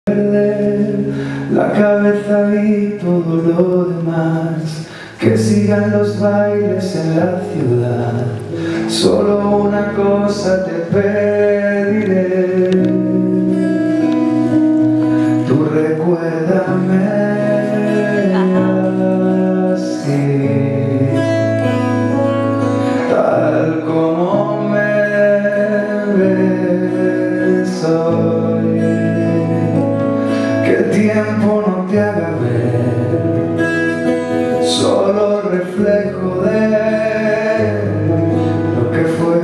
perder la cabeza y todo lo demás, que sigan los bailes en la ciudad. Solo una cosa te pediré, tú recuérdame así, tal como me ves hoy, que el tiempo no te haga ver solo reflejo de lo que fue.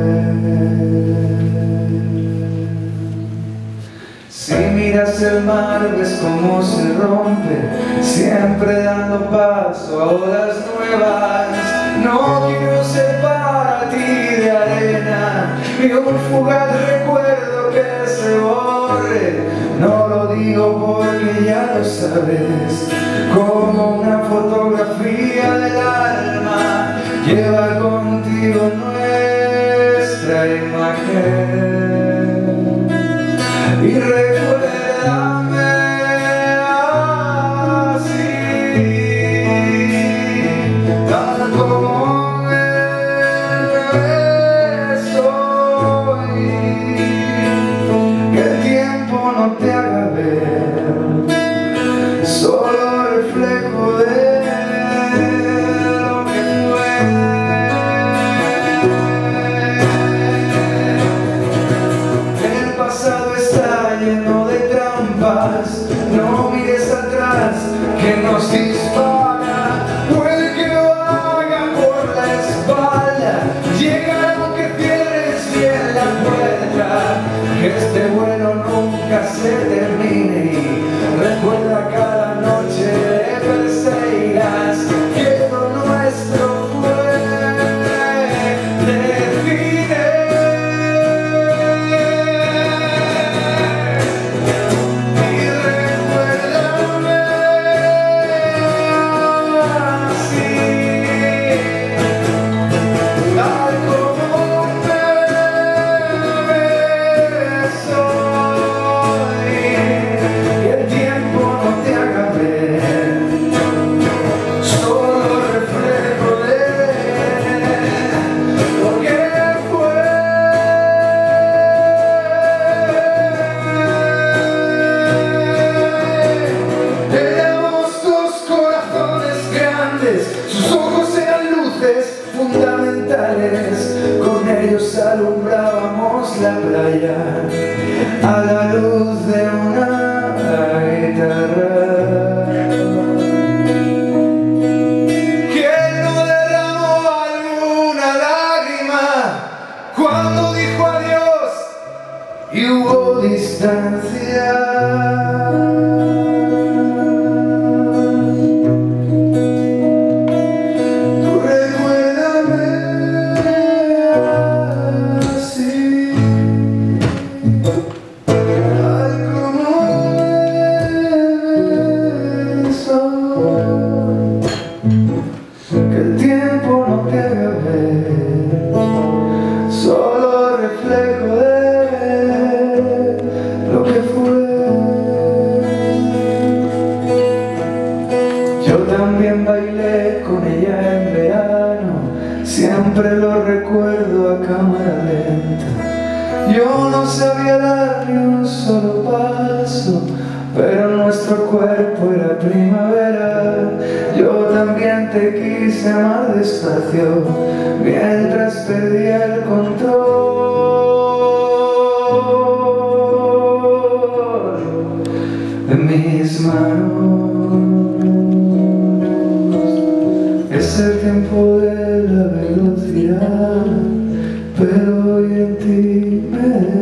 Si miras el mar ves cómo se rompe, siempre dando paso a olas nuevas. No quiero ser para ti de arena, ni un fugaz recuerdo que se borre. No lo digo porque ya lo sabes, como una fotografía del alma, lleva contigo nuestra imagen. Y recuérdame así, tal como me ves hoy, que el tiempo no te haga ver solo reflejo de lo que fue. El pasado está lleno de trampas, no mires atrás que nos dispara. Puede que lo haga por la espalda, llega aunque cierres bien la puerta, que este vuelo nunca se termine. Y recuerda cada noche de Perseidas que lo nuestro fue de cine. Y recuérdame así, tal como me ves hoy, que el tiempo no te haga ver solo reflejo de lo que fue. Teníamos dos corazones grandes, sus ojos eran luces fundamentales, con ellos alumbrábamos la playa a la luz de una guitarra. ¿Quién no derramó alguna lágrima cuando dijo adiós y hubo distancia? Tú recuérdame así, tal como ves hoy, que el tiempo no te haga ver solo reflejo de lo que fue. Yo también bailé con ella en verano, siempre lo recuerdo a cámara lenta. Yo no sabía dar ni un solo paso, pero nuestro cuerpo era primavera. Yo también te quise amar despacio, mientras perdía el control de mis manos. Es el tiempo de la velocidad, pero hoy en ti me